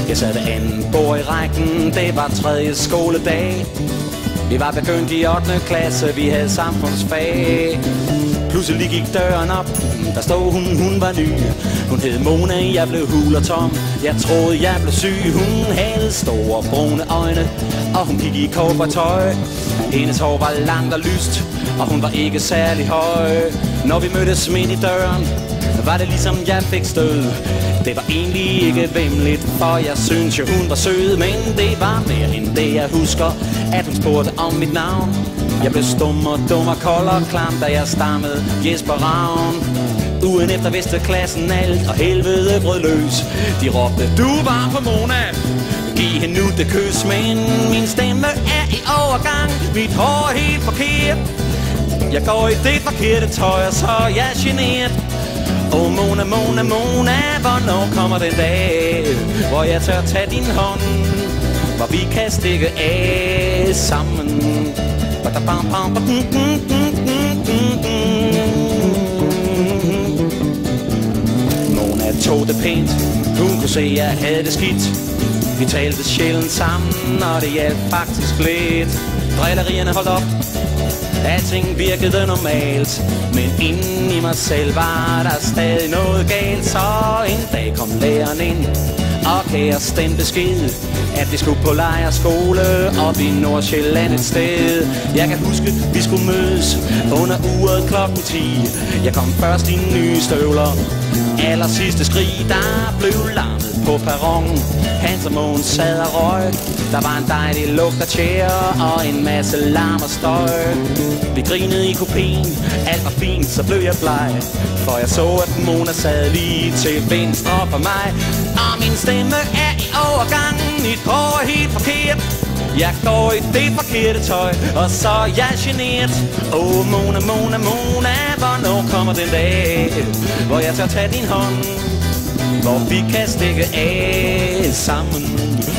Jeg sad ved anden bord i rækken, det var tredje skoledag. Vi var begyndt i 8. klasse, vi havde samfundsfag. Pludselig gik døren op, der stod hun var ny. Hun hed Mona, jeg blev hul og tom. Jeg troede jeg blev syg. Hun havde store brune øjne, og hun gik i cowboytøj. Hendes hår var langt og lyst, og hun var ikke særlig høj. Når vi mødtes midt i døren, var det ligesom jeg fik stød. Det var egentlig ikke væmmeligt, for jeg synes jo hun var sød. Men det var mere end det jeg husker, at hun spurgte om mit navn. Jeg blev stum og dum og kold og klam, da jeg stammede Jesper Ravn. Ugen efter vidste klassen alt, og helvede brød løs. De råbte, du var på Mona, giv hende nu det kys. Men min stemme er i overgang, mit hår er helt forkert. Jeg går i det forkerte tøj, og så er jeg generet. Åh Mona, Mona, Mona, hvornår kommer den dag, hvor jeg tør tage din hånd, hvor vi kan stikke af sammen. Mona tog det pænt, hun kunne se, jeg havde det skidt. Vi talte sjældent sammen, og det hjalp faktisk lidt. Drillerierne holdt op, alting virkede normalt, men inden i mig selv var der stadig noget galt. Så en dag kom læreren ind og gav os den besked, at vi skulle på lejrskole op i Nordsjælland et sted. Jeg kan huske, vi skulle mødes under uret klokken 10. Jeg kom først i nye støvler, aller sidste skrig, der blev larmet på perronen. Hans og Mogens sad og røg. Der var en dejlig lugt af tjære og en masse larm og støj. Vi grinede i kopien, alt var fint, så blev jeg bleg, for jeg så, at Mona sad lige til venstre for mig. Og min stemme er i overgang, mit hår er helt forkert. Jeg går i det forkerte tøj, og så er jeg generet. Åh Mona, Mona, Mona, hvornår kommer den dag, hvor jeg tør tage din hånd, hvor vi kan stikke af sammen.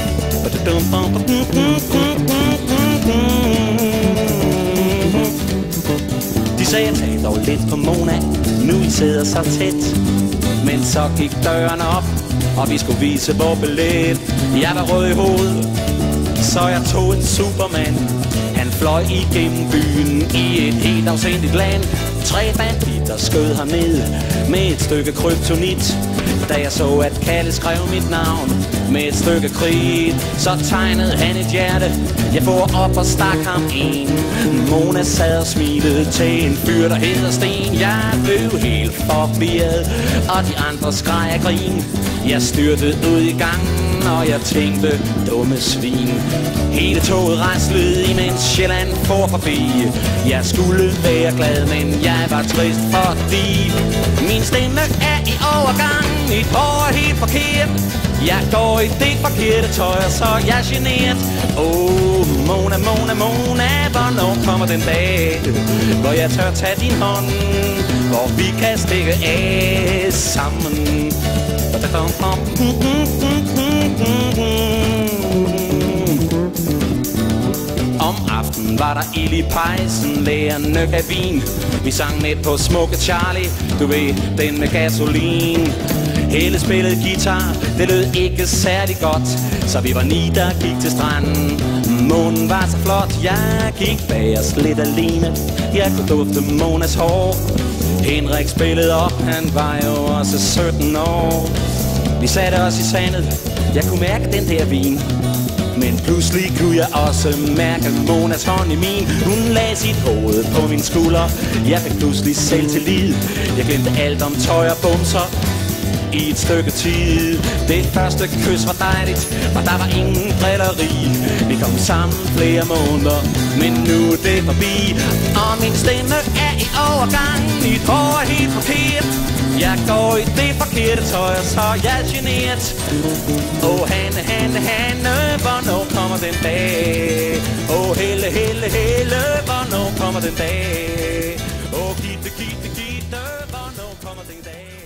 De sagde, tag dog lidt på Mona, nu I sidder så tæt. Men så gik døren op, og vi skulle vise vores billet. Jeg var rød i hovedet, så jeg tog en Superman. Han fløj igennem byen i et helt afsindigt land. 3 banditter skød ham ned med et stykke kryptonit. Da jeg så, at Kalle skrev mit navn med et stykke kridt, så tegnede han et hjerte. Jeg for op og stak ham en. Mona sad og smilede til en fyr, der hedder Sten. Jeg blev helt forvirret, og de andre skreg af grin. Jeg styrtede ud i gangen, og jeg tænkte, dumme svin. Hele toget raslede, imens Sjælland for forbi. Jeg skulle være glad, men jeg var trist, fordi min stemme er i overgang, mit hår er helt forkert. Jeg går i det forkerte tøj, og så er jeg generet. Åh Mona, Mona, Mona, hvornår kommer den dag, hvor jeg tør tage din hånd, hvor vi kan stikke af sammen. Om aftenen var der ild i pejsen, lærerne gav vin. Vi sang med på Smukke Charlie, du ved, den med gasolin. Helle spillede guitar, det lød ikke særlig godt, så vi var 9, der gik til stranden. Månen var så flot, jeg gik bag os lidt alene. Jeg kunne dufte Monas hår. Henrik spillede op, han var jo også 17 år. Vi satte os i sandet, jeg kunne mærke den der vin. Men pludselig kunne jeg også mærke Monas hånd i min. Hun lagde sit hoved på min skulder, jeg fik pludselig selvtillid. Jeg glemte alt om tøj og bumser i et stykke tid. Det første kys var dejligt, og der var ingen drilleri. Vi kom sammen flere måneder, men nu er det forbi. Og min stemme er i overgang, mit hår er helt forkert. Jeg går i det forkerte tøj, og så er jeg generet. Åh Hanne, Hanne, Hanne, hvornår kommer den dag? Åh Helle, Helle, Helle, hvornår kommer den dag? Åh Gitte, Gitte, Gitte, hvornår kommer den dag?